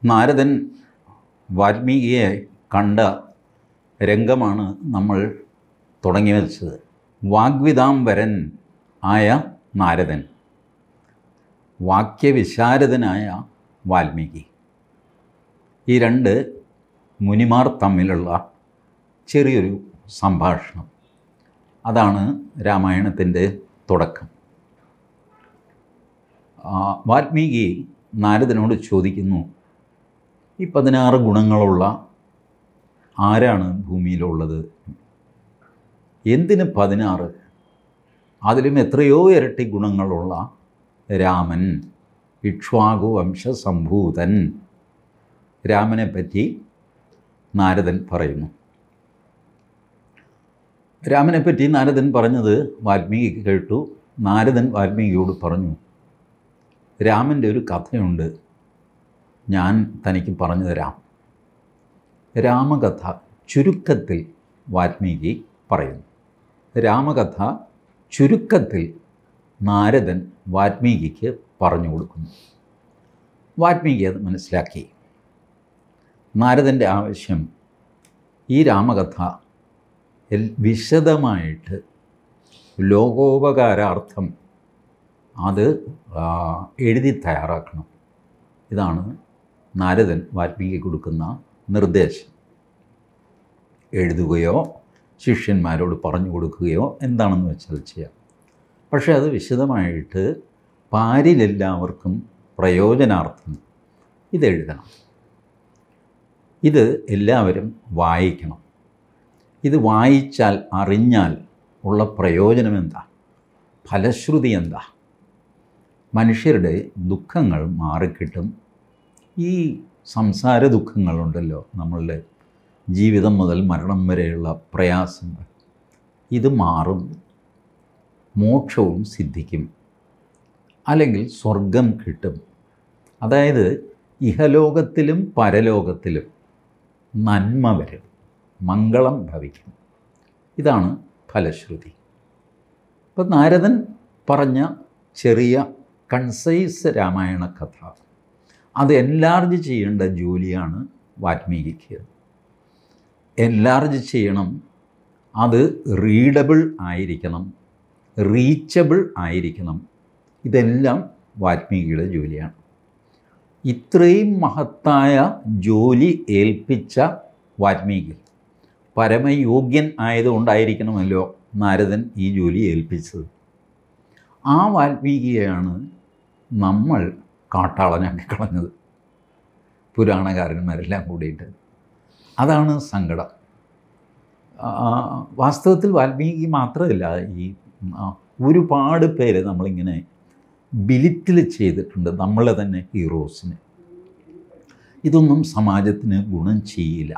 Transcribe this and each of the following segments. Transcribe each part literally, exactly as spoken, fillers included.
നാരദൻ വാൽമീകിയെ കണ്ട രംഗമാണ് നമ്മൾ തുടങ്ങി വച്ചത്. വാഗ്വിദാംബരൻ ആയ നാരദൻ, വാക്യവിശാരദനായ വാൽമീകി, ഈ രണ്ട് മുനിമാർ തമ്മിലുള്ള ചെറിയൊരു സംഭാഷണം, അതാണ് രാമായണത്തിൻ്റെ തുടക്കം. വാൽമീകി നാരദനോട് ചോദിക്കുന്നു, ഈ പതിനാറ് ഗുണങ്ങളുള്ള ആരാണ് ഭൂമിയിലുള്ളത്? എന്തിന് പതിനാറ്? അതിലും എത്രയോ ഇരട്ടി ഗുണങ്ങളുള്ള രാമൻ, ഇക്ഷ്വാകു വംശസംഭൂതൻ, രാമനെപ്പറ്റി നാരദൻ പറയുന്നു. രാമനെപ്പറ്റി നാരദൻ പറഞ്ഞത് വാൽമീകിക്ക് കേട്ടു. നാരദൻ വാൽമീകിയോട് പറഞ്ഞു, രാമൻ്റെ ഒരു കഥയുണ്ട്, ഞാൻ തനിക്ക് പറഞ്ഞു തരാം. രാമകഥ ചുരുക്കത്തിൽ വാൽമീകി പറയുന്നു. രാമകഥ ചുരുക്കത്തിൽ നാരദൻ വാൽമീകിക്ക് പറഞ്ഞു കൊടുക്കുന്നു. വാൽമീകി അത് മനസ്സിലാക്കി. നാരദൻ്റെ ആവശ്യം ഈ രാമകഥ വിശദമായിട്ട് ലോകോപകാരാർത്ഥം അത് എഴുതി തയ്യാറാക്കണം. ഇതാണ് നാരദൻ വാൽമീകി കൊടുക്കുന്ന നിർദ്ദേശം. എഴുതുകയോ ശിഷ്യന്മാരോട് പറഞ്ഞു കൊടുക്കുകയോ എന്താണെന്ന് വെച്ചാൽ ചെയ്യാം. പക്ഷേ അത് വിശദമായിട്ട് പാരിലെല്ലാവർക്കും പ്രയോജനാർത്ഥം ഇതെഴുതണം. ഇത് എല്ലാവരും വായിക്കണം. ഇത് വായിച്ചാൽ അറിഞ്ഞാൽ ഉള്ള പ്രയോജനം എന്താ? ഫലശ്രുതി എന്താ? മനുഷ്യരുടെ ദുഃഖങ്ങൾ മാറിക്കിട്ടും. ഈ സംസാര ദുഃഖങ്ങളുണ്ടല്ലോ, നമ്മളുടെ ജീവിതം മുതൽ മരണം വരെയുള്ള പ്രയാസങ്ങൾ, ഇത് മാറും. മോക്ഷവും സിദ്ധിക്കും, അല്ലെങ്കിൽ സ്വർഗം കിട്ടും. അതായത് ഇഹലോകത്തിലും പരലോകത്തിലും നന്മ വരും, മംഗളം ഭവിക്കും. ഇതാണ് ഫലശ്രുതി. ഇപ്പം നാരദൻ പറഞ്ഞ ചെറിയ കൺസൈസ് രാമായണ കഥ, അത് എൻലാർജ് ചെയ്യേണ്ട ജോലിയാണ് വാൽമീകിക്ക്. എൻലാർജ് ചെയ്യണം, അത് റീഡബിൾ ആയിരിക്കണം, റീച്ചബിൾ ആയിരിക്കണം. ഇതെല്ലാം വാൽമീകിയുടെ ജോലിയാണ്. ഇത്രയും മഹത്തായ ജോലി ഏൽപ്പിച്ച വാൽമീകി പരമയോഗ്യൻ ആയതുകൊണ്ടായിരിക്കണമല്ലോ നാരദൻ ഈ ജോലി ഏൽപ്പിച്ചത്. ആ വാൽമീകിയെയാണ് നമ്മൾ കാട്ടാളനാക്കി കളഞ്ഞത്, പുരാണകാരന്മാരെല്ലാം കൂടിയിട്ട്. അതാണ് സങ്കടം. വാസ്തവത്തിൽ വാൽമീകി മാത്രമല്ല, ഈ ഒരുപാട് പേര് നമ്മളിങ്ങനെ ബിലിറ്റിൽ ചെയ്തിട്ടുണ്ട്, നമ്മളെ തന്നെ ഹീറോസിന്. ഇതൊന്നും സമാജത്തിന് ഗുണം ചെയ്യില്ല.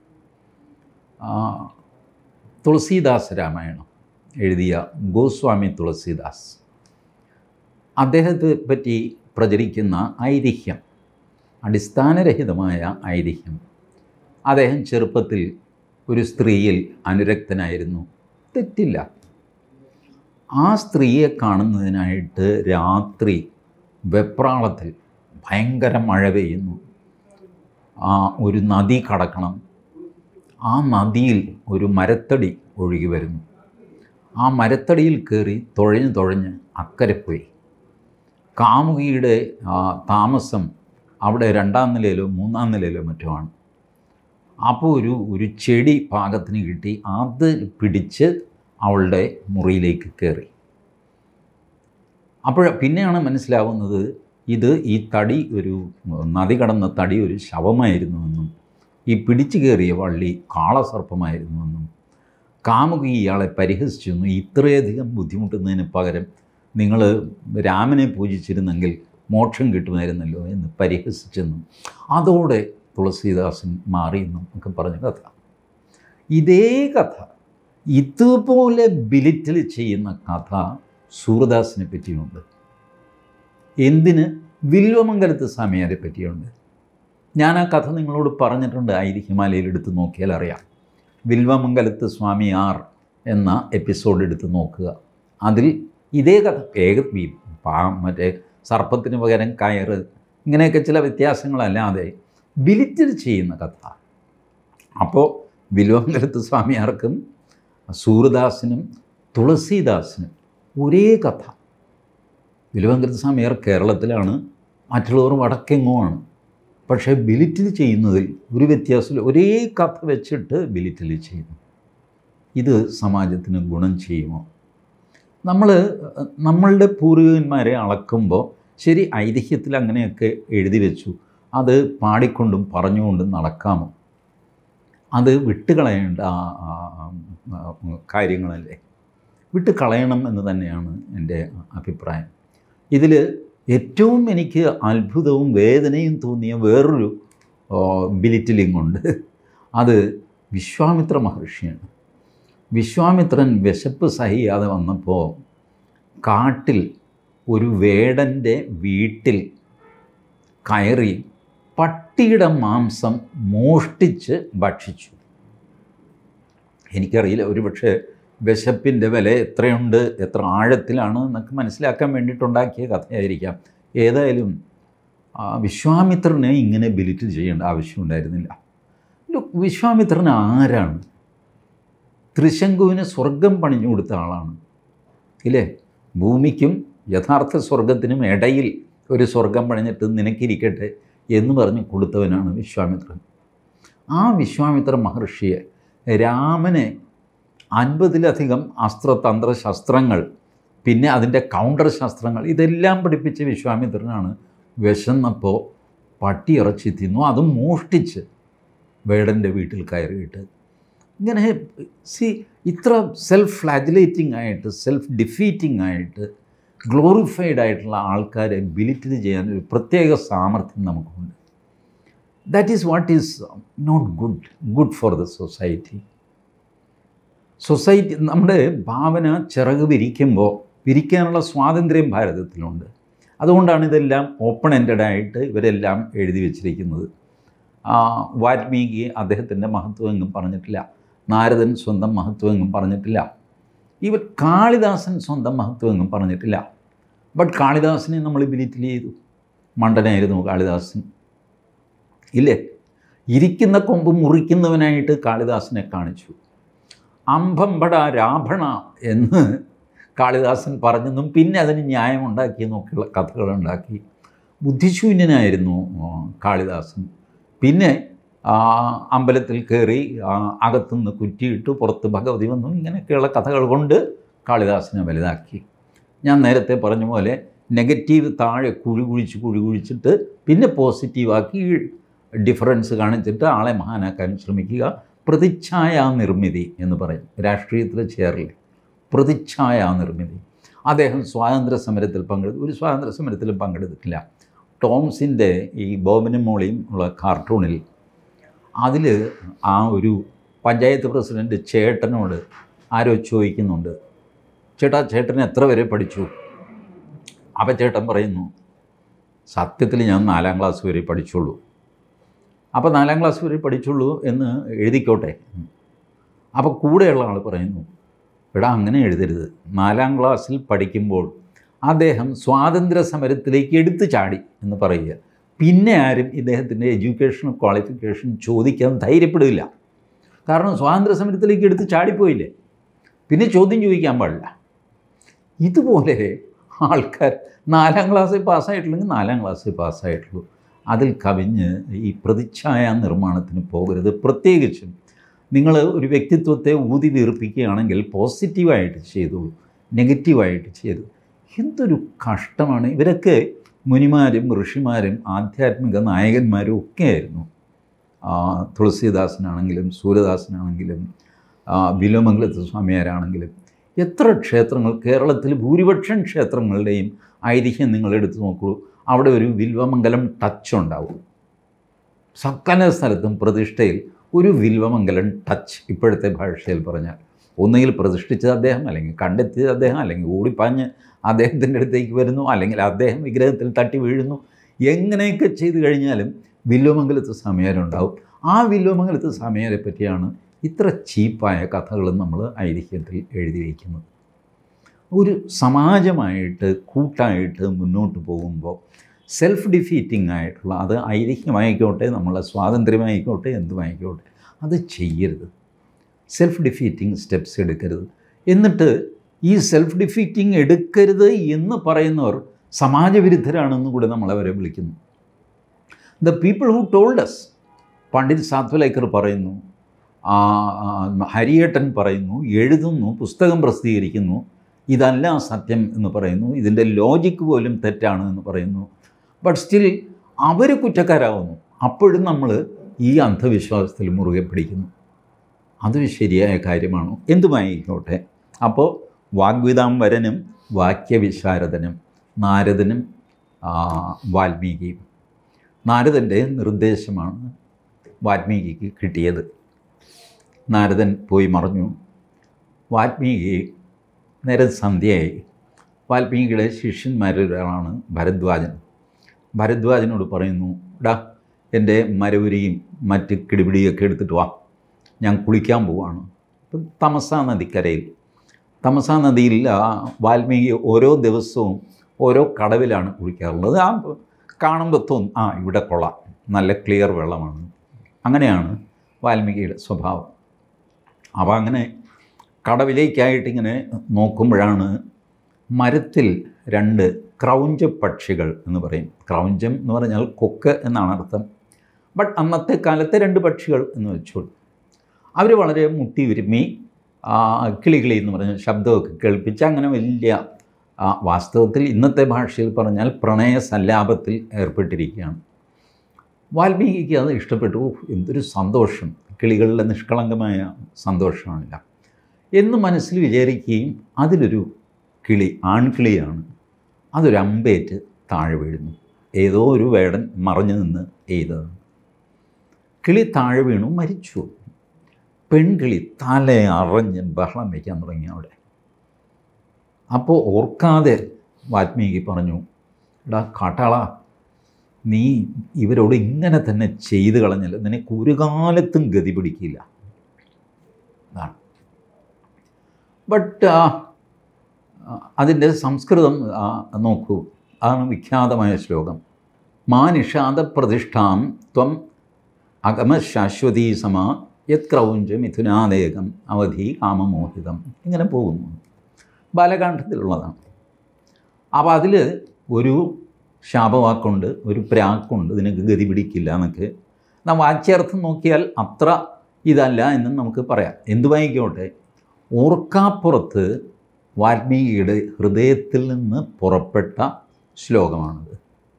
തുളസീദാസ് രാമായണം എഴുതിയ ഗോസ്വാമി തുളസീദാസ്, അദ്ദേഹത്തെ പറ്റി പ്രചരിക്കുന്ന ഐതിഹ്യം, അടിസ്ഥാനരഹിതമായ ഐതിഹ്യം, അദ്ദേഹം ചെറുപ്പത്തിൽ ഒരു സ്ത്രീയിൽ അനുരക്തനായിരുന്നു. തെറ്റില്ല. ആ സ്ത്രീയെ കാണുന്നതിനായിട്ട് രാത്രി വെപ്രാളത്തിൽ ഭയങ്കര മഴ പെയ്യുന്നു. ആ ഒരു നദി കടക്കണം. ആ നദിയിൽ ഒരു മരത്തടി ഒഴുകി വരുന്നു. ആ മരത്തടിയിൽ കയറി തുഴഞ്ഞ് തുഴഞ്ഞ് അക്കരെ പോയി. കാമുകിയുടെ താമസം അവിടെ രണ്ടാം നിലയിലോ മൂന്നാം നിലയിലോ മറ്റോ ആണ്. അപ്പോൾ ഒരു ഒരു ചെടി പാകത്തിന് കിട്ടി, അത് പിടിച്ച് അവളുടെ മുറിയിലേക്ക് കയറി. അപ്പോൾ പിന്നെയാണ് മനസ്സിലാവുന്നത്, ഇത് ഈ തടി, ഒരു നദി കടന്ന തടി ഒരു ശവമായിരുന്നുവെന്നും ഈ പിടിച്ചു കയറിയ വള്ളി കാളസർപ്പമായിരുന്നുവെന്നും കാമുകി ഇയാളെ പരിഹസിച്ചെന്നും, ഇത്രയധികം ബുദ്ധിമുട്ടുന്നതിന് പകരം നിങ്ങൾ രാമനെ പൂജിച്ചിരുന്നെങ്കിൽ മോക്ഷം കിട്ടുമായിരുന്നല്ലോ എന്ന് പരിഹസിച്ചെന്നും, അതോടെ തുളസീദാസൻ മാറിയെന്നും ഒക്കെ പറഞ്ഞ കഥ. ഇതേ കഥ, ഇതുപോലെ ബിലിറ്റിൽ ചെയ്യുന്ന കഥ സൂർദാസിനെ പറ്റിയുണ്ട്. എന്തിന്? വില്വമംഗലത്ത് സ്വാമിയാരെ പറ്റിയുണ്ട്. ഞാൻ ആ കഥ നിങ്ങളോട് പറഞ്ഞിട്ടുണ്ട്, ഐതിഹ്യമാലയിൽ എടുത്ത് നോക്കിയാൽ അറിയാം. വില്വമംഗലത്ത് സ്വാമിയാർ എന്ന എപ്പിസോഡ് എടുത്ത് നോക്കുക. അതിൽ ഇതേ കഥ, ഏക മറ്റേ സർപ്പത്തിന് പകരം കയറ്, ഇങ്ങനെയൊക്കെ ചില വ്യത്യാസങ്ങളല്ലാതെ ബിലിറ്റിൽ ചെയ്യുന്ന കഥ. അപ്പോൾ വില്വമംഗലത്ത് സ്വാമിയാർക്കും സൂരദാസിനും തുളസീദാസിനും ഒരേ കഥ. വില്വമംഗലത്ത് സ്വാമിയാർ കേരളത്തിലാണ്, മറ്റുള്ളവർ വടക്കെങ്ങുമാണ്. പക്ഷേ ബിലിറ്റിൽ ചെയ്യുന്നതിൽ ഒരു വ്യത്യാസമില്ല. ഒരേ കഥ വെച്ചിട്ട് ബിലിറ്റിൽ ചെയ്യുന്നു. ഇത് സമാജത്തിന് ഗുണം ചെയ്യുമോ? നമ്മൾ നമ്മളുടെ പൂർവികന്മാരെ അളക്കുമ്പോൾ ശരി, ഐതിഹ്യത്തിൽ അങ്ങനെയൊക്കെ എഴുതി വെച്ചു, അത് പാടിക്കൊണ്ടും പറഞ്ഞുകൊണ്ടും നടക്കാമോ? അത് വിട്ടുകളയേണ്ട കാര്യങ്ങളല്ലേ? വിട്ട് കളയണം എന്ന് തന്നെയാണ് എൻ്റെ അഭിപ്രായം. ഇതിൽ ഏറ്റവും എനിക്ക് അത്ഭുതവും വേദനയും തോന്നിയ വേറൊരു ബിലിറ്റിലിംഗ് ഉണ്ട്. അത് വിശ്വാമിത്ര മഹർഷിയാണ്. വിശ്വാമിത്രൻ വിശപ്പ് സഹിയാതെ വന്നപ്പോൾ കാട്ടിൽ ഒരു വേടൻ്റെ വീട്ടിൽ കയറി പട്ടിയുടെ മാംസം മോഷ്ടിച്ച് ഭക്ഷിച്ചു. എനിക്കറിയില്ല, ഒരുപക്ഷെ വിശപ്പിൻ്റെ വില എത്രയുണ്ട്, എത്ര ആഴത്തിലാണ് എന്നൊക്കെ മനസ്സിലാക്കാൻ വേണ്ടിയിട്ടുണ്ടാക്കിയ കഥയായിരിക്കാം. ഏതായാലും വിശ്വാമിത്രനെ ഇങ്ങനെ ബിലിറ്റ് ചെയ്യേണ്ട ആവശ്യമുണ്ടായിരുന്നില്ല. വിശ്വാമിത്രൻ ആരാണ്? ത്രിശങ്കുവിന് സ്വർഗം പണിഞ്ഞു കൊടുത്ത ആളാണ്, ഇല്ലേ? ഭൂമിക്കും യഥാർത്ഥ സ്വർഗത്തിനും ഇടയിൽ ഒരു സ്വർഗം പണിഞ്ഞിട്ട് നിനക്കിരിക്കട്ടെ എന്ന് പറഞ്ഞ് കൊടുത്തവനാണ് വിശ്വാമിത്രൻ. ആ വിശ്വാമിത്ര മഹർഷിയെ, രാമനെ അൻപതിലധികം അസ്ത്രതന്ത്ര ശസ്ത്രങ്ങൾ, പിന്നെ അതിൻ്റെ കൗണ്ടർ ശസ്ത്രങ്ങൾ, ഇതെല്ലാം പഠിപ്പിച്ച വിശ്വാമിത്രനാണ് വിശന്നപ്പോൾ പട്ടി ഇറച്ചി തിന്നു, അതും മോഷ്ടിച്ച് വേടൻ്റെ വീട്ടിൽ കയറിയിട്ട്. ഇങ്ങനെ സി ഇത്ര സെൽഫ് ഫ്ലാജുലേറ്റിംഗ് ആയിട്ട്, സെൽഫ് ഡിഫീറ്റിംഗ് ആയിട്ട്, ഗ്ലോറിഫൈഡ് ആയിട്ടുള്ള ആൾക്കാരെ ബിലിറ്റിൽ ചെയ്യാൻ ഒരു പ്രത്യേക സാമർഥ്യം നമുക്കുണ്ട്. That is what is not good good for the society. Society നമ്മുടെ ഭാവന ചിറക് വിരിക്കുമ്പോൾ വിരിക്കാനുള്ള സ്വാതന്ത്ര്യം ഭാരതത്തിലുണ്ട്. അതുകൊണ്ടാണ് ഇതെല്ലാം ഓപ്പൺ എൻഡഡ് ആയിട്ട് ഇവരെല്ലാം എഴുതി വച്ചിരിക്കുന്നത്. വാൽമീകി അദ്ദേഹത്തിൻ്റെ മഹത്വം എങ്ങും പറഞ്ഞിട്ടില്ല, നാരദൻ സ്വന്തം മഹത്വം എങ്ങും പറഞ്ഞിട്ടില്ല, ഇവർ കാളിദാസൻ സ്വന്തം മഹത്വം എങ്ങും പറഞ്ഞിട്ടില്ല. ബട്ട് കാളിദാസനെ നമ്മൾ ബിലിറ്റിൽ ചെയ്തു. മണ്ടനായിരുന്നു കാളിദാസൻ, ഇല്ലേ? ഇരിക്കുന്ന കൊമ്പ് മുറിക്കുന്നവനായിട്ട് കാളിദാസനെ കാണിച്ചു. അംബംബട രാഭണ എന്ന് കാളിദാസൻ പറഞ്ഞെന്നും പിന്നെ അതിന് ന്യായമുണ്ടാക്കിയെന്നൊക്കെയുള്ള കഥകളുണ്ടാക്കി. ബുദ്ധിശൂന്യനായിരുന്നു കാളിദാസൻ. പിന്നെ അമ്പലത്തിൽ കയറി അകത്തുനിന്ന് കുറ്റിയിട്ട് പുറത്ത് ഭഗവതി വന്നു, ഇങ്ങനെയൊക്കെയുള്ള കഥകൾ കൊണ്ട് കാളിദാസനെ വലുതാക്കി. ഞാൻ നേരത്തെ പറഞ്ഞ പോലെ നെഗറ്റീവ് താഴെ കുഴി കുഴിച്ച് കുഴി കുഴിച്ചിട്ട് പിന്നെ പോസിറ്റീവാക്കി ഡിഫറൻസ് കാണിച്ചിട്ട് ആളെ മഹാനാക്കാൻ ശ്രമിക്കുക. പ്രതിച്ഛായാ നിർമ്മിതി എന്ന് പറയും രാഷ്ട്രീയത്തിൽ ചേർന്ന്. പ്രതിച്ഛായാ നിർമ്മിതി. അദ്ദേഹം സ്വാതന്ത്ര്യ സമരത്തിൽ പങ്കെടുത്തു. ഒരു സ്വാതന്ത്ര്യ സമരത്തിലും പങ്കെടുത്തിട്ടില്ല. ടോംസിൻ്റെ ഈ ബോബനും മോളിയും ഉള്ള കാർട്ടൂണിൽ അതിൽ ആ ഒരു പഞ്ചായത്ത് പ്രസിഡൻറ്റ് ചേട്ടനോട് ആരോ ചോദിക്കുന്നുണ്ട്, ചേട്ടാ ചേട്ടൻ എത്ര വരെ പഠിച്ചു? അപ്പം ചേട്ടൻ പറയുന്നു, സത്യത്തിൽ ഞാൻ നാലാം ക്ലാസ് വരെ പഠിച്ചുള്ളൂ. അപ്പോൾ നാലാം ക്ലാസ് വരെ പഠിച്ചുള്ളൂ എന്ന് എഴുതിക്കോട്ടെ. അപ്പോൾ കൂടെയുള്ള ആൾ പറയുന്നു, എടാ അങ്ങനെ എഴുതരുത്. നാലാം ക്ലാസ്സിൽ പഠിക്കുമ്പോൾ അദ്ദേഹം സ്വാതന്ത്ര്യ സമരത്തിലേക്ക് എടുത്തു ചാടി എന്ന് പറയുക. പിന്നെ ആരും ഇദ്ദേഹത്തിൻ്റെ എഡ്യൂക്കേഷൻ ക്വാളിഫിക്കേഷൻ ചോദിക്കാൻ ധൈര്യപ്പെടില്ല. കാരണം സ്വാതന്ത്ര്യ സമരത്തിലേക്ക് എടുത്ത് ചാടിപ്പോയില്ലേ, പിന്നെ ചോദ്യം ചോദിക്കാൻ പാടില്ല. ഇതുപോലെ ആൾക്കാർ നാലാം ക്ലാസ്സിൽ പാസ്സായിട്ടുണ്ടെങ്കിൽ നാലാം ക്ലാസ്സിൽ പാസ്സായിട്ടുള്ളൂ. അതിൽ കവിഞ്ഞ് ഈ പ്രതിച്ഛായ നിർമ്മാണത്തിന് പോകരുത്. പ്രത്യേകിച്ചും നിങ്ങൾ ഒരു വ്യക്തിത്വത്തെ ഊതി വീർപ്പിക്കുകയാണെങ്കിൽ പോസിറ്റീവായിട്ട് ചെയ്തോളൂ, നെഗറ്റീവായിട്ട് ചെയ്തു. എന്തൊരു കഷ്ടമാണ്. ഇവരൊക്കെ മുനിമാരും ഋഷിമാരും ആധ്യാത്മിക നായകന്മാരും ഒക്കെയായിരുന്നു. തുളസീദാസനാണെങ്കിലും സൂര്യദാസനാണെങ്കിലും വില്വമംഗലത്ത് സ്വാമിയാരാണെങ്കിലും എത്ര ക്ഷേത്രങ്ങൾ, കേരളത്തിൽ ഭൂരിപക്ഷം ക്ഷേത്രങ്ങളുടെയും ഐതിഹ്യം നിങ്ങൾ എടുത്തു നോക്കൂ, അവിടെ ഒരു വില്വമംഗലം ടച്ച് ഉണ്ടാവും. സകല സ്ഥലത്തും പ്രതിഷ്ഠയിൽ ഒരു വില്വമംഗലം ടച്ച്. ഇപ്പോഴത്തെ ഭാഷയിൽ പറഞ്ഞാൽ ഒന്നുകിൽ പ്രതിഷ്ഠിച്ചത് അദ്ദേഹം, അല്ലെങ്കിൽ കണ്ടെത്തിയത് അദ്ദേഹം, അല്ലെങ്കിൽ ഓടിപ്പാഞ്ഞ് അദ്ദേഹത്തിൻ്റെ അടുത്തേക്ക് വരുന്നു, അല്ലെങ്കിൽ അദ്ദേഹം വിഗ്രഹത്തിൽ തട്ടി വീഴുന്നു. എങ്ങനെയൊക്കെ ചെയ്തു കഴിഞ്ഞാലും വില്വമംഗലത്ത് സ്വാമിയാരുണ്ടാവും. ആ വില്വമംഗലത്ത് സ്വാമിയാരെ പറ്റിയാണ് ഇത്ര ചീപ്പായ കഥകളും നമ്മൾ ഐതിഹ്യത്തിൽ എഴുതി വയ്ക്കുന്നത്. ഒരു സമാജമായിട്ട് കൂട്ടായിട്ട് മുന്നോട്ട് പോകുമ്പോൾ സെൽഫ് ഡിഫീറ്റിംഗ് ആയിട്ടുള്ള, അത് ഐതിഹ്യമായിക്കോട്ടെ നമ്മളെ സ്വാതന്ത്ര്യമായിക്കോട്ടെ എന്തുമായിക്കോട്ടെ, അത് ചെയ്യരുത്. സെൽഫ് ഡിഫീറ്റിംഗ് സ്റ്റെപ്സ് എടുക്കരുത്. എന്നിട്ട് ഈ സെൽഫ് ഡിഫീറ്റിംഗ് എടുക്കരുത് എന്ന് പറയുന്നവർ സമാജവിരുദ്ധരാണെന്ന് കൂടെ നമ്മളവരെ വിളിക്കുന്നു. The people who told us, Pandit Satwalekar പറയുന്നു, ഹരിയേട്ടൻ പറയുന്നു, എഴുതുന്നു, പുസ്തകം പ്രസിദ്ധീകരിക്കുന്നു, ഇതല്ല സത്യം എന്ന് പറയുന്നു, ഇതിൻ്റെ ലോജിക്ക് പോലും തെറ്റാണ് എന്ന് പറയുന്നു. ബട്ട് സ്റ്റിൽ അവർ കുറ്റക്കാരാകുന്നു. അപ്പോഴും നമ്മൾ ഈ അന്ധവിശ്വാസത്തിൽ മുറുകെ പിടിക്കുന്നു. അത് ശരിയായ കാര്യമാണോ? എന്തുമായിക്കോട്ടെ. അപ്പോൾ വാഗ്വിതാംബരനും വാക്യവിശാരദനും നാരദനും വാൽമീകിയും. നാരദൻ്റെ നിർദ്ദേശമാണ് വാൽമീകിക്ക് കിട്ടിയത്. നാരദൻ പോയി മറഞ്ഞു. വാൽമീകി നേരെ സന്ധ്യയായി. വാൽമീകിയുടെ ശിഷ്യന്മാരിൽ ഒരാളാണ് ഭരദ്വാജൻ. ഭരദ്വാജനോട് പറയുന്നു, ഡാ എൻ്റെ മരവുരിയും മറ്റ് കിടിപിടിയൊക്കെ എടുത്തിട്ട് വാ, ഞാൻ കുളിക്കാൻ പോവാണ്. ഇപ്പം തമസാ നദിക്കരയിൽ, തമസാ നദിയിൽ വാൽമീകി ഓരോ ദിവസവും ഓരോ കടവിലാണ് കുളിക്കാറുള്ളത്. ആ കാണുമ്പോൾ തോന്നും, ആ ഇവിടെ കൊള്ളാം, നല്ല ക്ലിയർ വെള്ളമാണ്. അങ്ങനെയാണ് വാൽമീകിയുടെ സ്വഭാവം. അപ്പോൾ അങ്ങനെ കടവിലേക്കായിട്ടിങ്ങനെ നോക്കുമ്പോഴാണ് മരത്തിൽ രണ്ട് ക്രൗഞ്ച പക്ഷികൾ എന്ന് പറയും. ക്രൗഞ്ചം എന്ന് പറഞ്ഞാൽ കൊക്ക് എന്നാണ് അർത്ഥം. ബട്ട് അന്നത്തെ കാലത്തെ രണ്ട് പക്ഷികൾ എന്ന് വെച്ചോളൂ. അവർ വളരെ മുട്ടി ഉരുമ്മി കിളികിളി എന്ന് പറഞ്ഞ ശബ്ദമൊക്കെ കേൾപ്പിച്ച് അങ്ങനെ വലിയ വാസ്തവത്തിൽ ഇന്നത്തെ ഭാഷയിൽ പറഞ്ഞാൽ പ്രണയ സല്ലാപത്തിൽ ഏർപ്പെട്ടിരിക്കുകയാണ്. വാൽമീകിക്ക് അത് ഇഷ്ടപ്പെട്ടു. എന്തൊരു സന്തോഷം, കിളികളുടെ നിഷ്കളങ്കമായ സന്തോഷമാണില്ല എന്ന് മനസ്സിൽ വിചാരിക്കുകയും അതിലൊരു കിളി, ആൺകിളിയാണ്, അതൊരു അമ്പേറ്റ് താഴെ വീഴുന്നു. ഏതോ ഒരു വേടൻ മറഞ്ഞു നിന്ന് എയ്തതാണ്. കിളി താഴെ വീണു, മരിച്ചു. പെൺകിളി തല അറിഞ്ഞ് ബഹളം വയ്ക്കാൻ തുടങ്ങി അവിടെ. അപ്പോൾ ഓർക്കാതെ വാൽമീകി പറഞ്ഞു, എടാ കാട്ടാള, നീ ഇവരോട് ഇങ്ങനെ തന്നെ ചെയ്തു കളഞ്ഞല്ലോ, നിനക്ക് ഒരു കാലത്തും ഗതി പിടിക്കില്ല. അതാണ്. ബട്ട് അതിൻ്റെ സംസ്കൃതം നോക്കൂ, അതാണ് വിഖ്യാതമായ ശ്ലോകം. മാ നിഷാദ പ്രതിഷ്ഠാം ത്വം അഗമ ശാശ്വതീ സമ യത് ക്രൗഞ്ച മിഥുനാദേകം അവധി കാമമോഹിതം. ഇങ്ങനെ പോകുന്നു. ബാലകാണ്ഡത്തിലുള്ളതാണ്. അപ്പോൾ അതിൽ ഒരു ശാപവാക്കുണ്ട്, ഒരു പ്രാക്കുണ്ട്, ഇതിനൊക്കെ ഗതി പിടിക്കില്ല എന്നൊക്കെ. നാം വാച്യാർത്ഥം നോക്കിയാൽ അത്ര ഇതല്ല എന്നും നമുക്ക് പറയാം. എന്തുവായിക്കോട്ടെ, ഓർക്കാപ്പുറത്ത് വാൽമീകിയുടെ ഹൃദയത്തിൽ നിന്ന് പുറപ്പെട്ട ശ്ലോകമാണത്.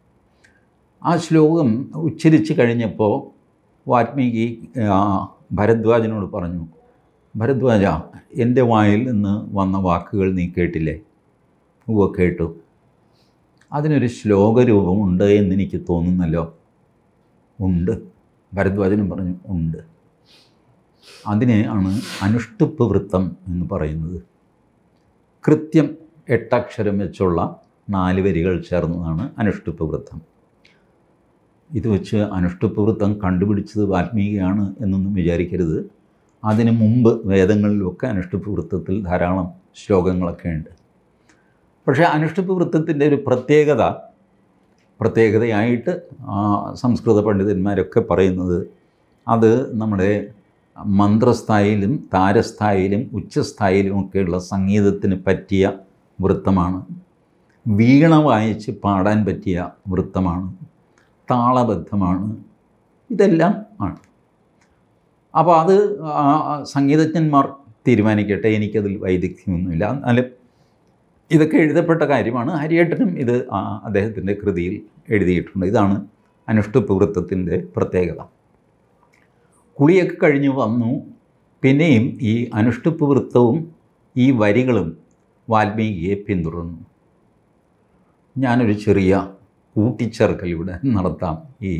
ആ ശ്ലോകം ഉച്ചരിച്ച് കഴിഞ്ഞപ്പോൾ വാൽമീകി ഭരദ്വാജനോട് പറഞ്ഞു, ഭരദ്വാജ, എൻ്റെ വായിൽ നിന്ന് വന്ന വാക്കുകൾ നീ കേട്ടില്ലേ? ഉവ്വ കേട്ടു. അതിനൊരു ശ്ലോകരൂപമുണ്ട് എന്നെനിക്ക് തോന്നുന്നല്ലോ. ഉണ്ട്. ഭരദ്വാജനും പറഞ്ഞു, ഉണ്ട്. അതിനെ ആണ് അനുഷ്ടുപ്പ് വൃത്തം എന്ന് പറയുന്നത്. കൃത്യം എട്ടക്ഷരം വെച്ചുള്ള നാല് വരികൾ ചേർന്നതാണ് അനുഷ്ടുപ്പ് വൃത്തം. ഇത് വെച്ച് അനുഷ്ടുപ്പ് വൃത്തം കണ്ടുപിടിച്ചത് വാൽമീകിയാണ് എന്നൊന്നും വിചാരിക്കരുത്. അതിന് മുമ്പ് വേദങ്ങളിലൊക്കെ അനുഷ്ടുപ്പ് വൃത്തത്തിൽ ധാരാളം ശ്ലോകങ്ങളൊക്കെ ഉണ്ട്. പക്ഷേ അനുഷ്ടുപ്പ് വൃത്തത്തിൻ്റെ ഒരു പ്രത്യേകത പ്രത്യേകതയായിട്ട് സംസ്കൃത പണ്ഡിതന്മാരൊക്കെ പറയുന്നത്, അത് നമ്മുടെ മന്ത്രസ്ഥായിലും താരസ്ഥായിലും ഉച്ചസ്ഥായിലും ഒക്കെയുള്ള സംഗീതത്തിന് പറ്റിയ വൃത്തമാണ്. വീണ വായിച്ച് പാടാൻ പറ്റിയ വൃത്തമാണ്. താളബദ്ധമാണ്. ഇതെല്ലാം ആണ്. അപ്പോൾ അത് സംഗീതജ്ഞന്മാർ തീരുമാനിക്കട്ടെ, എനിക്കതിൽ വൈദഗ്ധ്യമൊന്നുമില്ല. എന്നാലും ഇതൊക്കെ എഴുതപ്പെട്ട കാര്യമാണ്. ഹരിയേട്ടനും ഇത് അദ്ദേഹത്തിൻ്റെ കൃതിയിൽ എഴുതിയിട്ടുണ്ട്. ഇതാണ് അനുഷ്ടുപ്പ് വൃത്തത്തിൻ്റെ പ്രത്യേകത. കുളിയൊക്കെ കഴിഞ്ഞ് വന്നു. പിന്നെയും ഈ അനുഷ്ടുപ്പ് വൃത്തവും ഈ വരികളും വാൽമീകിയെ പിന്തുടർന്നു. ഞാനൊരു ചെറിയ കൂട്ടിച്ചേർക്കൽ ഇവിടെ നടത്താം. ഈ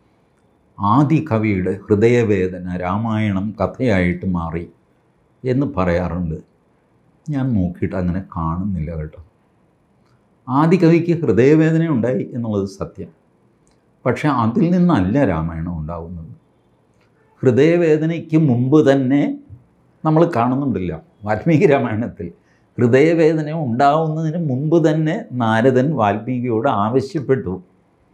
ആദികവിയുടെ ഹൃദയവേദന രാമായണം കഥയായിട്ട് മാറി എന്ന് പറയാറുണ്ട്. ഞാൻ നോക്കിയിട്ട് അങ്ങനെ കാണുന്നില്ല കേട്ടോ. ആദികവിക്ക് ഹൃദയവേദന ഉണ്ടായി എന്നുള്ളത് സത്യം. പക്ഷേ അതിൽ നിന്നല്ല രാമായണം ഉണ്ടാകുന്നത്. ഹൃദയവേദനയ്ക്ക് മുമ്പ് തന്നെ നമ്മൾ കാണുന്നുണ്ടല്ലോ വാൽമീകി രാമായണത്തിൽ. ഹൃദയവേദന ഉണ്ടാവുന്നതിന് മുമ്പ് തന്നെ നാരദൻ വാൽമീകിയോട് ആവശ്യപ്പെട്ടു,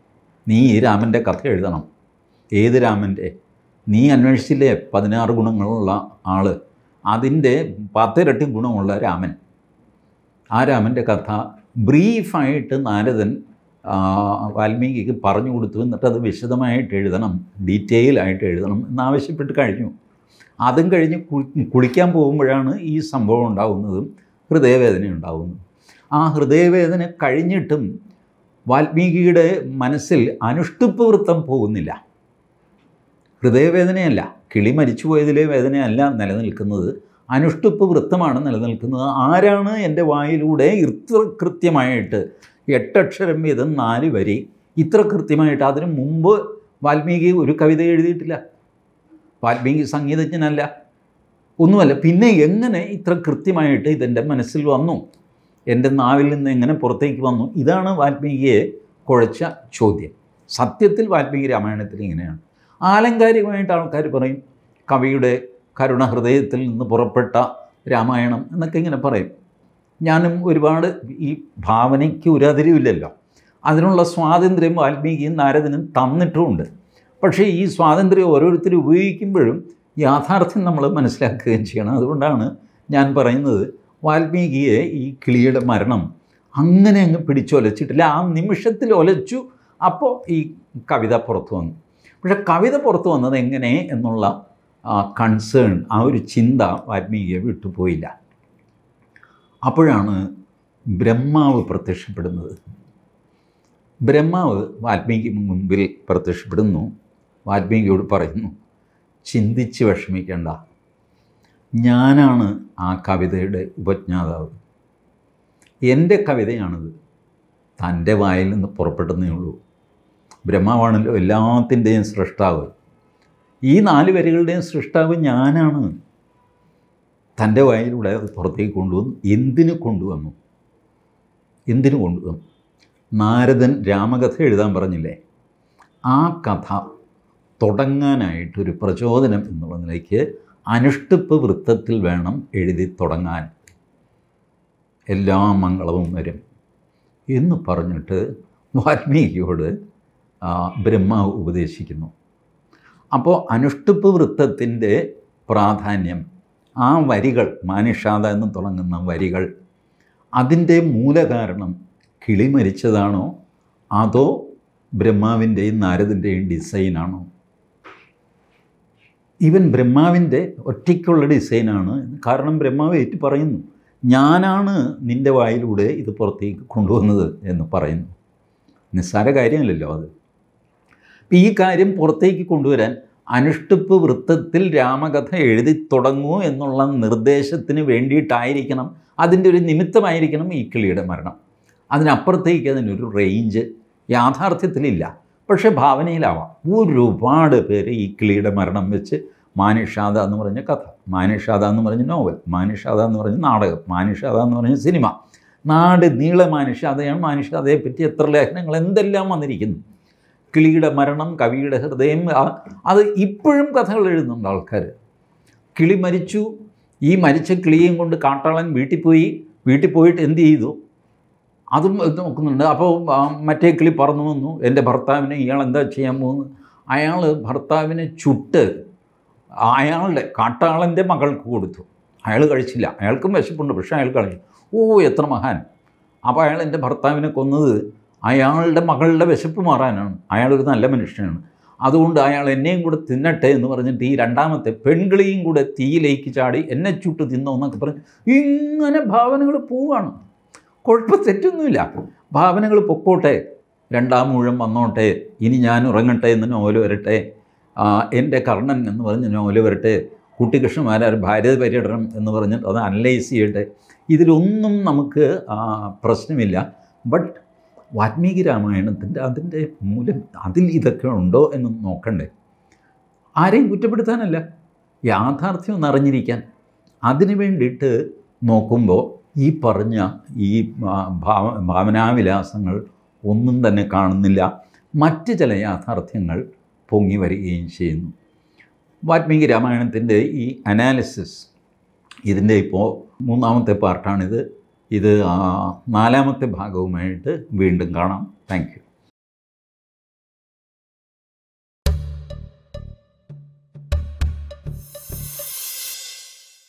നീ ഈ രാമൻ്റെ കഥ എഴുതണം. ഏത് രാമൻ്റെ? നീ അന്വേഷിച്ചില്ലേ പതിനാറ് ഗുണങ്ങളുള്ള ആൾ, അതിൻ്റെ പത്തിരട്ടി ഗുണമുള്ള രാമൻ. ആ രാമൻ്റെ കഥ ബ്രീഫായിട്ട് നാരദൻ വാൽമീകിക്ക് പറഞ്ഞു കൊടുത്തു. എന്നിട്ട് അത് വിശദമായിട്ട് എഴുതണം, ഡീറ്റെയിൽ ആയിട്ട് എഴുതണം എന്നാവശ്യപ്പെട്ട് കഴിഞ്ഞു. അതും കഴിഞ്ഞ് കുളിക്കാൻ പോകുമ്പോഴാണ് ഈ സംഭവം ഉണ്ടാകുന്നതും ഹൃദയവേദന ഉണ്ടാകുന്നതും. ആ ഹൃദയവേദന കഴിഞ്ഞിട്ടും വാൽമീകിയുടെ മനസ്സിൽ അനുഷ്ഠുപ്പ് വൃത്തം പോകുന്നില്ല. ഹൃദയവേദനയല്ല, കിളി മരിച്ചു പോയതിലെ വേദനയല്ല നിലനിൽക്കുന്നത്, അനുഷ്ഠുപ്പ് വൃത്തമാണ് നിലനിൽക്കുന്നത്. ആരാണ് എൻ്റെ വായിലൂടെ ഇത്ര കൃത്യമായിട്ട് എട്ടക്ഷരം വീതം നാല് വരി ഇത്ര കൃത്യമായിട്ട്? അതിനു മുമ്പ് വാൽമീകി ഒരു കവിത എഴുതിയിട്ടില്ല, വാൽമീകി സംഗീതജ്ഞനല്ല, ഒന്നുമല്ല. പിന്നെ എങ്ങനെ ഇത്ര കൃത്യമായിട്ട് ഇതെൻ്റെ മനസ്സിൽ വന്നു, എൻ്റെ നാവിൽ നിന്ന് എങ്ങനെ പുറത്തേക്ക് വന്നു? ഇതാണ് വാൽമീകിയെ കുഴച്ച ചോദ്യം. സത്യത്തിൽ വാൽമീകി രാമായണത്തിൽ ഇങ്ങനെയാണ്. ആലങ്കാരികമായിട്ട് ആൾക്കാർ പറയും കവിയുടെ കരുണഹൃദയത്തിൽ നിന്ന് പുറപ്പെട്ട രാമായണം എന്നൊക്കെ ഇങ്ങനെ പറയും. ഞാനും ഒരുപാട് ഈ ഭാവനയ്ക്ക് ഒരു അതിരുമില്ലല്ലോ, അതിനുള്ള സ്വാതന്ത്ര്യം വാൽമീകിയും നാരദനും തന്നിട്ടുമുണ്ട്. പക്ഷേ ഈ സ്വാതന്ത്ര്യം ഓരോരുത്തരും ഉപയോഗിക്കുമ്പോഴും യാഥാർത്ഥ്യം നമ്മൾ മനസ്സിലാക്കുകയും ചെയ്യണം. അതുകൊണ്ടാണ് ഞാൻ പറയുന്നത് വാൽമീകിയെ ഈ കിളിയുടെ മരണം അങ്ങനെ അങ്ങ് പിടിച്ചൊലച്ചിട്ടില്ല. ആ നിമിഷത്തിൽ ഒലച്ചു, അപ്പോൾ ഈ കവിത പുറത്തു വന്നു. പക്ഷെ കവിത പുറത്തു വന്നത് എങ്ങനെ എന്നുള്ള കൺസേൺ, ആ ഒരു ചിന്ത വാൽമീകിയെ വിട്ടുപോയില്ല. അപ്പോഴാണ് ബ്രഹ്മാവ് പ്രത്യക്ഷപ്പെടുന്നത്. ബ്രഹ്മാവ് വാൽമീകി മുമ്പിൽ പ്രത്യക്ഷപ്പെടുന്നു. വാൽമീകിയോട് പറയുന്നു, ചിന്തിച്ച് വിഷമിക്കേണ്ട, ഞാനാണ് ആ കവിതയുടെ ഉപജ്ഞാതാവ്, എൻ്റെ കവിതയാണിത്, തൻ്റെ വായിൽ നിന്ന് പുറപ്പെട്ടതേ ഉള്ളൂ. ബ്രഹ്മാവാണല്ലോ എല്ലാത്തിൻ്റെയും സൃഷ്ടാവ്. ഈ നാല് വരികളുടെയും സൃഷ്ടാവ് ഞാനാണ്. തൻ്റെ വായിലൂടെ അത് പുറത്തേക്ക് കൊണ്ടുവന്നു. എന്തിനു കൊണ്ടുവന്നു? എന്തിനു കൊണ്ടുവന്നു? നാരദൻ രാമകഥ എഴുതാൻ പറഞ്ഞില്ലേ, ആ കഥ തുടങ്ങാനായിട്ടൊരു പ്രചോദനം എന്നുള്ള നിലയ്ക്ക് അനുഷ്ഠുപ്പ് വൃത്തത്തിൽ വേണം എഴുതി തുടങ്ങാൻ, എല്ലാ മംഗളവും വരും എന്ന് പറഞ്ഞിട്ട് വാൽമീകിയോട് ബ്രഹ്മാവ് ഉപദേശിക്കുന്നു. അപ്പോൾ അനുഷ്ഠുപ്പ് വൃത്തത്തിൻ്റെ പ്രാധാന്യം, ആ വരികൾ, മാനിഷാദ എന്ന് തുടങ്ങുന്ന വരികൾ, അതിൻ്റെ മൂലകാരണം കിളി മരിച്ചതാണോ അതോ ബ്രഹ്മാവിൻ്റെയും നാരദൻ്റെയും ഡിസൈനാണോ? ഈവൻ ബ്രഹ്മാവിൻ്റെ ഒറ്റയ്ക്കുള്ള ഡിസൈനാണ്. കാരണം ബ്രഹ്മാവ് ഏറ്റു പറയുന്നു, ഞാനാണ് നിൻ്റെ വായിലൂടെ ഇത് പുറത്തേക്ക് കൊണ്ടുവന്നത് എന്ന് പറയുന്നു. നിസ്സാര കാര്യമല്ലല്ലോ അത്. അപ്പം ഈ കാര്യം പുറത്തേക്ക് കൊണ്ടുവരാൻ അനുഷ്ഠുപ്പ് വൃത്തത്തിൽ രാമകഥ എഴുതി തുടങ്ങൂ എന്നുള്ള നിർദ്ദേശത്തിന് വേണ്ടിയിട്ടായിരിക്കണം, അതിൻ്റെ ഒരു നിമിത്തമായിരിക്കണം ഈ കിളിയുടെ മരണം. അതിനപ്പുറത്തേക്ക് അതിനൊരു റേഞ്ച് യാഥാർത്ഥ്യത്തിലില്ല. പക്ഷേ ഭാവനയിലാവാം. ഒരുപാട് പേര് ഈ കിളിയുടെ മരണം വെച്ച് മാനിഷാദ എന്ന് പറഞ്ഞ കഥ, മാനിഷാദ എന്ന് പറഞ്ഞ നോവൽ, മാനിഷാദ എന്ന് പറഞ്ഞ നാടകം, മാനിഷാദ എന്ന് പറഞ്ഞ സിനിമ, നാട് നീളെ മാനിഷാദയാണ്. മാനിഷാദയെ പറ്റി എത്ര ലേഖനങ്ങൾ എന്തെല്ലാം വന്നിരിക്കുന്നു. കിളിയുടെ മരണം, കവിയുടെ ഹൃദയം, അത് ഇപ്പോഴും കഥകൾ എഴുതുന്നുണ്ട് ആൾക്കാർ. കിളി മരിച്ചു, ഈ മരിച്ച കിളിയെയും കൊണ്ട് കാട്ടാളൻ വീട്ടിൽ പോയി, വീട്ടിൽ പോയിട്ട് എന്ത് ചെയ്തു അതും നോക്കുന്നുണ്ട്. അപ്പോൾ മറ്റേ കിളി പറന്നു വന്നു, എൻ്റെ ഭർത്താവിനെ ഇയാൾ എന്താ ചെയ്യാൻ പോകുന്നത്? അയാൾ ഭർത്താവിനെ ചുട്ട് അയാളുടെ കാട്ടാളൻ്റെ മകൾക്ക് കൊടുത്തു. അയാൾ കഴിച്ചില്ല, അയാൾക്കും വിശപ്പുണ്ട്, പക്ഷേ അയാൾ കഴിച്ചു. ഓ എത്ര മഹാൻ! അപ്പോൾ അയാൾ എൻ്റെ ഭർത്താവിനെ കൊന്നത് അയാളുടെ മകളുടെ വിശപ്പ് മാറാനാണ്. അയാളൊരു നല്ല മനുഷ്യനാണ്, അതുകൊണ്ട് അയാൾ എന്നെയും കൂടെ തിന്നട്ടെ എന്ന് പറഞ്ഞിട്ട് ഈ രണ്ടാമത്തെ പെൺകിളിയും കൂടെ തീയിലേക്ക് ചാടി എന്നെ ചുട്ട് തിന്നോ എന്നൊക്കെ പറഞ്ഞ് ഇങ്ങനെ ഭാവനകൾ പോവുകയാണ്. കുഴപ്പം തെറ്റൊന്നുമില്ല, ഭാവനകൾ പൊക്കോട്ടെ, രണ്ടാം മൂഴം വന്നോട്ടെ, ഇനി ഞാൻ ഉറങ്ങട്ടെ എന്ന് നോവൽ വരട്ടെ, എൻ്റെ കർണൻ എന്ന് പറഞ്ഞ് നോവൽ വരട്ടെ, കുട്ടികൃഷ്ണമാരാർ ഭാര്യ പര്യടനം എന്ന് പറഞ്ഞിട്ട് അത് അനലൈസ് ചെയ്യട്ടെ. ഇതിലൊന്നും നമുക്ക് പ്രശ്നമില്ല. ബട്ട് വാൽമീകി രാമായണത്തിൻ്റെ അതിൻ്റെ മൂലം അതിൽ ഇതൊക്കെ ഉണ്ടോ എന്ന് നോക്കണ്ടേ? ആരെയും കുറ്റപ്പെടുത്താനല്ല, യാഥാർത്ഥ്യം ഒന്നറിഞ്ഞിരിക്കാൻ. അതിന് വേണ്ടിയിട്ട് നോക്കുമ്പോൾ ഈ പറഞ്ഞ ഈ ഭാവ ഭാവനാവിലാസങ്ങൾ ഒന്നും തന്നെ കാണുന്നില്ല. മറ്റ് ചില യാഥാർത്ഥ്യങ്ങൾ പൊങ്ങി വരികയും ചെയ്യുന്നു. വാൽമീകി രാമായണത്തിൻ്റെ ഈ അനാലിസിസ്, ഇതിൻ്റെ ഇപ്പോൾ മൂന്നാമത്തെ പാർട്ടാണിത്. ഇത് നാലാമത്തെ ഭാഗവുമായിട്ട് വീണ്ടും കാണാം. Thank U.